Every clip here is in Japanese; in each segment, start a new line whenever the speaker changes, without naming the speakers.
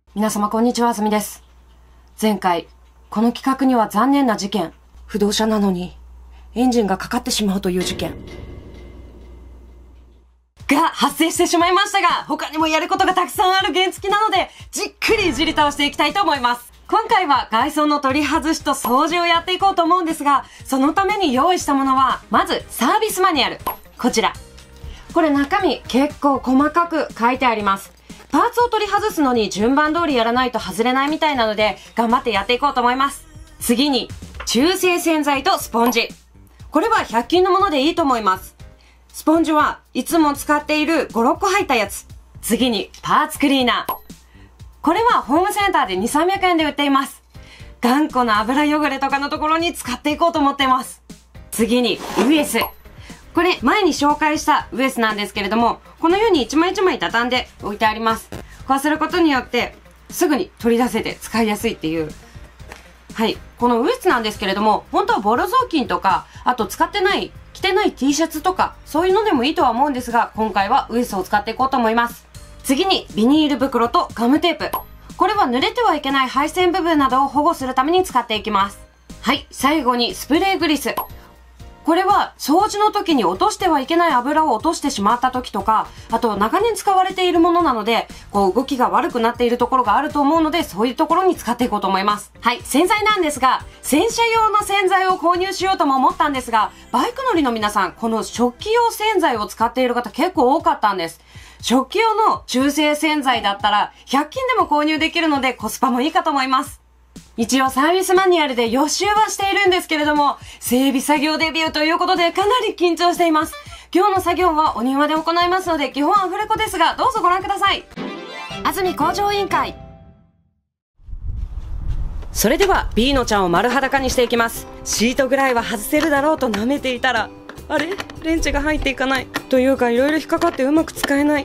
皆様こんにちは、あずみです。前回、この企画には残念な事件、不動車なのにエンジンがかかってしまうという事件が発生してしまいましたが、他にもやることがたくさんある原付なので、じっくりいじり倒していきたいと思います。今回は外装の取り外しと掃除をやっていこうと思うんですが、そのために用意したものは、まずサービスマニュアル。こちら。これ中身結構細かく書いてあります。パーツを取り外すのに順番通りやらないと外れないみたいなので、頑張ってやっていこうと思います。次に、中性洗剤とスポンジ。これは100均のものでいいと思います。スポンジはいつも使っている5、6個入ったやつ。次に、パーツクリーナー。これはホームセンターで2、300円で売っています。頑固な油汚れとかのところに使っていこうと思っています。次に、ウエス。これ前に紹介したウエスなんですけれども、このように一枚一枚畳んで置いてあります。こうすることによってすぐに取り出せて使いやすいっていう。はい。このウエスなんですけれども、本当はボロ雑巾とか、あと使ってない、着てない T シャツとか、そういうのでもいいとは思うんですが、今回はウエスを使っていこうと思います。次にビニール袋とガムテープ。これは濡れてはいけない配線部分などを保護するために使っていきます。はい。最後にスプレーグリス。これは掃除の時に落としてはいけない油を落としてしまった時とか、あと長年使われているものなので、動きが悪くなっているところがあると思うので、そういうところに使っていこうと思います。はい、洗剤なんですが、洗車用の洗剤を購入しようとも思ったんですが、バイク乗りの皆さん、この食器用洗剤を使っている方結構多かったんです。食器用の中性洗剤だったら、100均でも購入できるのでコスパもいいかと思います。一応サービスマニュアルで予習はしているんですけれども、整備作業デビューということでかなり緊張しています。今日の作業はお庭で行いますので、基本アフレコですが、どうぞご覧ください。安住工場委員会。それでは B のちゃんを丸裸にしていきます。シートぐらいは外せるだろうと舐めていたら、あれレンチが入っていかない。というか、いろいろ引っかかってうまく使えない。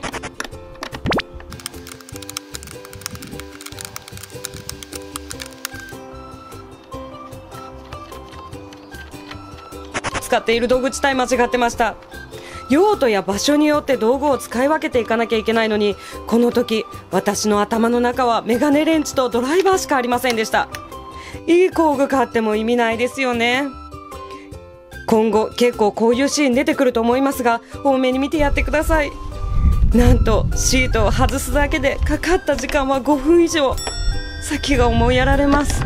使っている道具自体間違ってました。用途や場所によって道具を使い分けていかなきゃいけないのに、この時私の頭の中はメガネレンチとドライバーしかありませんでした。いい工具買っても意味ないですよね。今後結構こういうシーン出てくると思いますが、多めに見てやってください。なんとシートを外すだけでかかった時間は5分以上。先が思いやられます。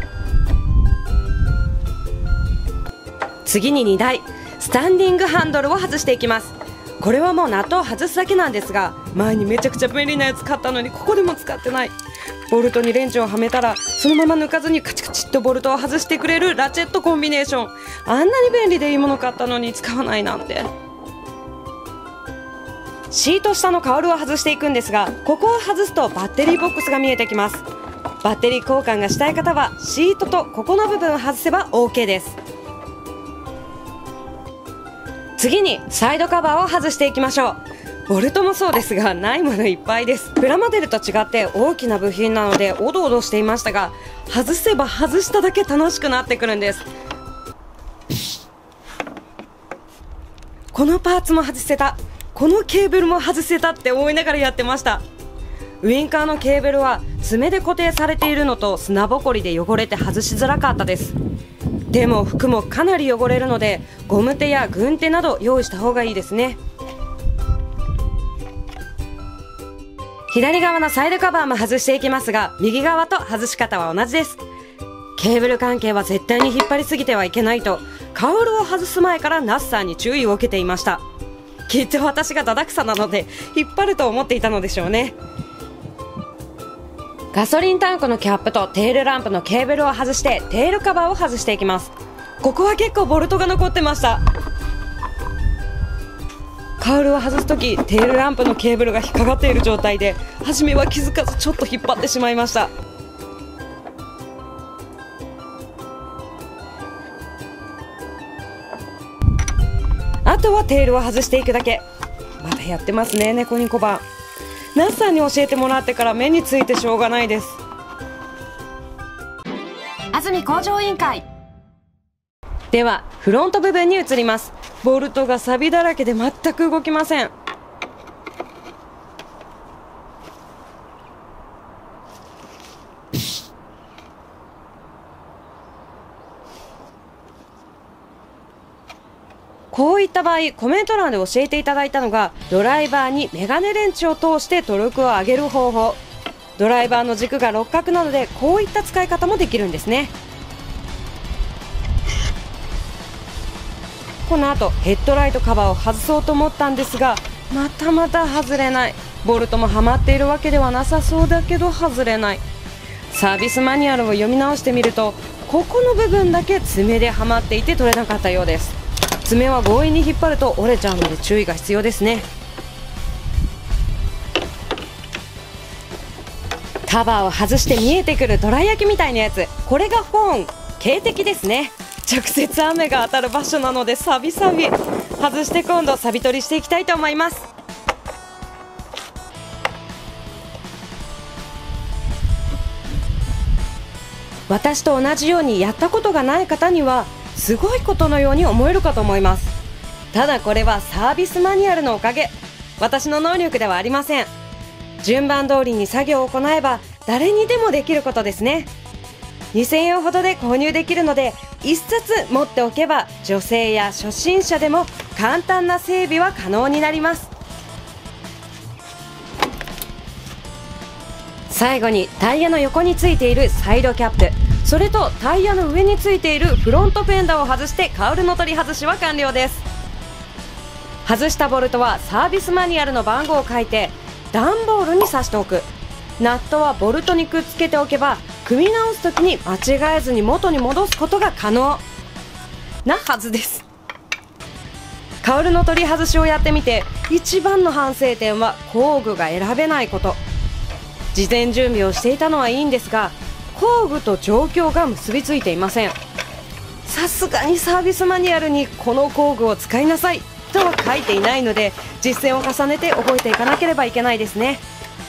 次に荷台、スタンディングハンドルを外していきます。これはもうナットを外すだけなんですが、前にめちゃくちゃ便利なやつ買ったのにここでも使ってない。ボルトにレンチをはめたらそのまま抜かずにカチカチっとボルトを外してくれるラチェットコンビネーション。あんなに便利でいいもの買ったのに使わないなんて。シート下のカウルを外していくんですが、ここを外すとバッテリーボックスが見えてきます。バッテリー交換がしたい方はシートとここの部分を外せば OK です。次にサイドカバーを外していきましょう。ボルトもそうですが、ないものいっぱいです。プラモデルと違って大きな部品なのでおどおどしていましたが、外せば外しただけ楽しくなってくるんです。このパーツも外せた、このケーブルも外せたって思いながらやってました。ウインカーのケーブルは爪で固定されているのと砂ぼこりで汚れて外しづらかったです。でも服もかなり汚れるので、ゴム手や軍手など用意した方がいいですね。左側のサイドカバーも外していきますが、右側と外し方は同じです。ケーブル関係は絶対に引っ張りすぎてはいけないと、カウルを外す前からナッサーに注意を受けていました。きっと私がダダくさなので引っ張ると思っていたのでしょうね。ガソリンタンクのキャップとテールランプのケーブルを外してテールカバーを外していきます。ここは結構ボルトが残ってました。カウルを外すときテールランプのケーブルが引っかかっている状態で、初めは気づかずちょっと引っ張ってしまいました。あとはテールを外していくだけ。またやってますね、猫ニコバン。ナッサーに教えてもらってから目についてしょうがないです。安住工場委員会。ではフロント部分に移ります。ボルトが錆びだらけで全く動きません。 こういった場合コメント欄で教えていただいたのが、ドライバーにメガネレンチを通してトルクを上げる方法。ドライバーの軸が六角なので、こういった使い方もできるんですね。この後ヘッドライトカバーを外そうと思ったんですが、また外れない。ボルトもはまっているわけではなさそうだけど外れない。サービスマニュアルを読み直してみると、ここの部分だけ爪ではまっていて取れなかったようです。爪は強引に引っ張ると折れちゃうので注意が必要ですね。カバーを外して見えてくるドライ焼きみたいなやつ、これがホーン、警笛ですね。直接雨が当たる場所なのでサビサビ。外して今度サビ取りしていきたいと思います。私と同じようにやったことがない方にはすごいことのように思えるかと思います。ただこれはサービスマニュアルのおかげ、私の能力ではありません。順番通りに作業を行えば誰にでもできることですね。2000円ほどで購入できるので、1冊持っておけば女性や初心者でも簡単な整備は可能になります。最後にタイヤの横についているサイドキャップ、それとタイヤの上についているフロントフェンダーを外してカウルの取り外しは完了です。外したボルトはサービスマニュアルの番号を書いて段ボールに刺しておく。ナットはボルトにくっつけておけば組み直す時に間違えずに元に戻すことが可能なはずです。カウルの取り外しをやってみて一番の反省点は工具が選べないこと。事前準備をしていたのはいいんですが、工具と状況が結びついていません。さすがにサービスマニュアルにこの工具を使いなさいとは書いていないので、実践を重ねて覚えていかなければいけないですね。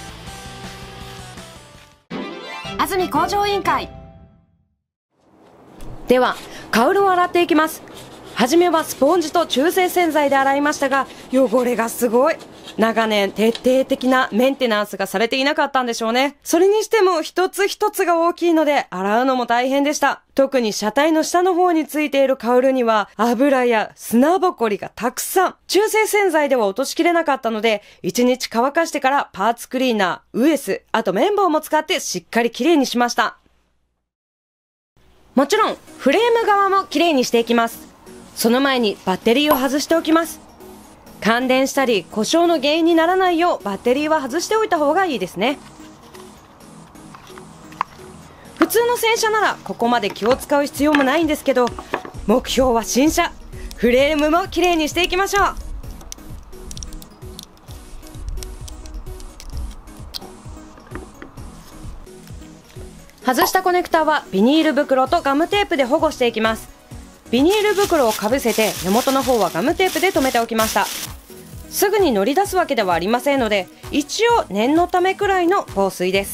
安住工場委員会ではカウルを洗っていきます。はじめはスポンジと中性洗剤で洗いましたが、汚れがすごい。長年徹底的なメンテナンスがされていなかったんでしょうね。それにしても一つ一つが大きいので洗うのも大変でした。特に車体の下の方についているカウルには油や砂ぼこりがたくさん。中性洗剤では落としきれなかったので、1日乾かしてからパーツクリーナー、ウエス、あと綿棒も使ってしっかりきれいにしました。もちろんフレーム側もきれいにしていきます。その前にバッテリーを外しておきます。感電したり故障の原因にならないようバッテリーは外しておいた方がいいですね。普通の洗車ならここまで気を使う必要もないんですけど、目標は新車。フレームもきれいにしていきましょう。外したコネクタはビニール袋とガムテープで保護していきます。ビニール袋をかぶせて根元の方はガムテープで留めておきました。すぐに乗り出すわけではありませんので、一応念のためくらいの放水です。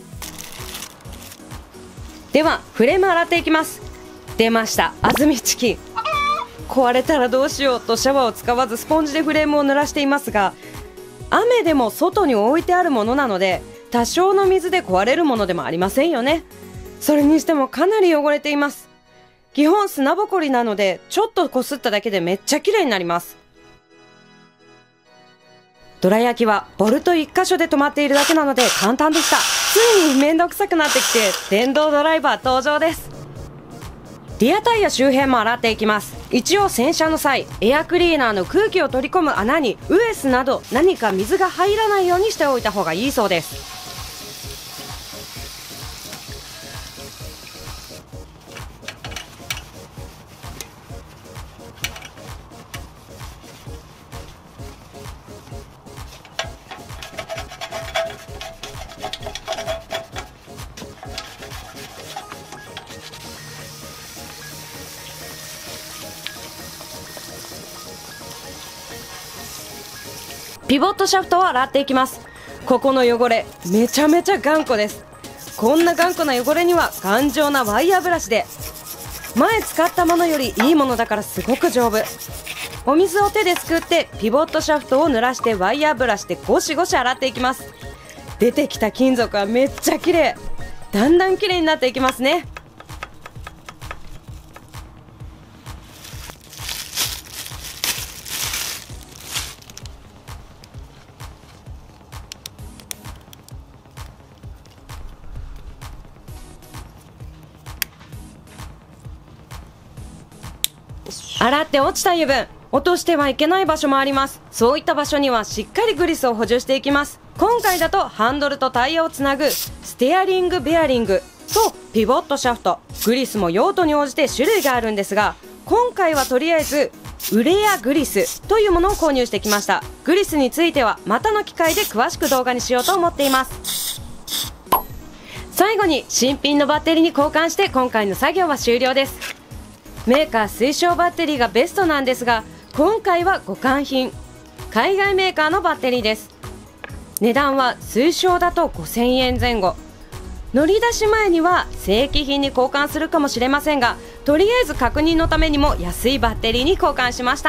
ではフレーム洗っていきます。出ました、安住チキン。壊れたらどうしようとシャワーを使わずスポンジでフレームを濡らしていますが、雨でも外に置いてあるものなので多少の水で壊れるものでもありませんよね。それにしてもかなり汚れています。基本砂ぼこりなのでちょっとこすっただけでめっちゃ綺麗になります。ドラ焼きはボルト1箇所で止まっているだけなので簡単でした。ついにめんどくさくなってきて電動ドライバー登場です。リアタイヤ周辺も洗っていきます。一応洗車の際エアクリーナーの空気を取り込む穴にウエスなど何か水が入らないようにしておいた方がいいそうです。ピボットシャフトを洗っていきます。ここの汚れめちゃめちゃ頑固です。こんな頑固な汚れには頑丈なワイヤーブラシで、前使ったものよりいいものだからすごく丈夫。お水を手ですくってピボットシャフトを濡らしてワイヤーブラシでゴシゴシ洗っていきます。出てきた金属はめっちゃ綺麗。だんだん綺麗になっていきますね。 洗って落ちた油分、落としてはいけない場所もあります。そういった場所にはしっかりグリスを補充していきます。今回だとハンドルとタイヤをつなぐステアリングベアリングとピボットシャフト、グリスも用途に応じて種類があるんですが、今回はとりあえずウレアグリスというものを購入してきました。グリスについてはまたの機会で詳しく動画にしようと思っています。最後に新品のバッテリーに交換して今回の作業は終了です。メーカー推奨バッテリーがベストなんですが、今回は互換品、海外メーカーのバッテリーです。値段は推奨だと5000円前後。乗り出し前には正規品に交換するかもしれませんが、とりあえず確認のためにも安いバッテリーに交換しました。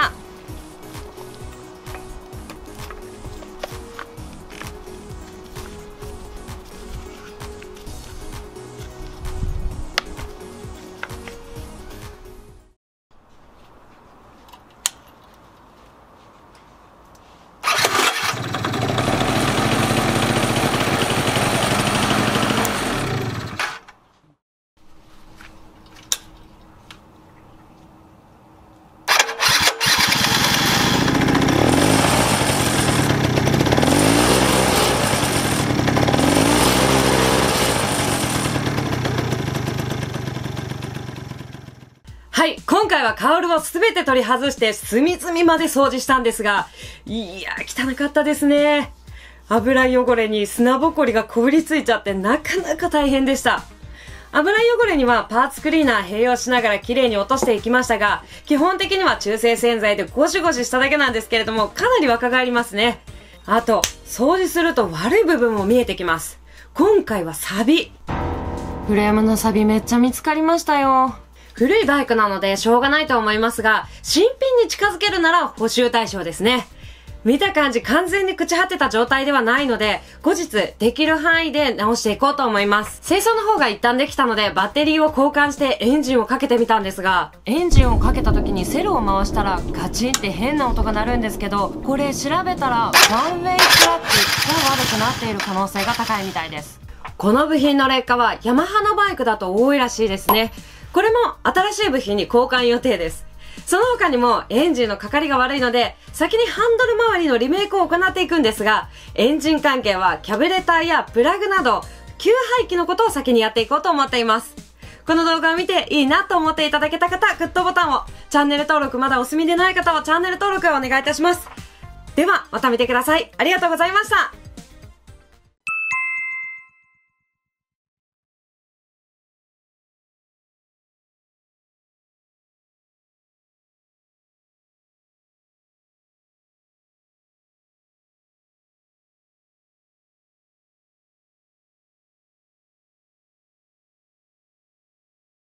はい、今回はカウルをすべて取り外して隅々まで掃除したんですが、いやー汚かったですね。油汚れに砂ぼこりがこびりついちゃってなかなか大変でした。油汚れにはパーツクリーナー併用しながら綺麗に落としていきましたが、基本的には中性洗剤でゴシゴシしただけなんですけれども、かなり若返りますね。あと、掃除すると悪い部分も見えてきます。今回はサビ。フレームのサビめっちゃ見つかりましたよ。古いバイクなのでしょうがないと思いますが、新品に近づけるなら補修対象ですね。見た感じ完全に朽ち果てた状態ではないので、後日できる範囲で直していこうと思います。清掃の方が一旦できたので、バッテリーを交換してエンジンをかけてみたんですが、エンジンをかけた時にセルを回したらガチンって変な音が鳴るんですけど、これ調べたらワンウェイクラッチが悪くなっている可能性が高いみたいです。この部品の劣化はヤマハのバイクだと多いらしいですね。これも新しい部品に交換予定です。その他にもエンジンのかかりが悪いので、先にハンドル周りのリメイクを行っていくんですが、エンジン関係はキャブレターやプラグなど、給排気のことを先にやっていこうと思っています。この動画を見ていいなと思っていただけた方、グッドボタンを、チャンネル登録まだお済みでない方はチャンネル登録をお願いいたします。では、また見てください。ありがとうございました。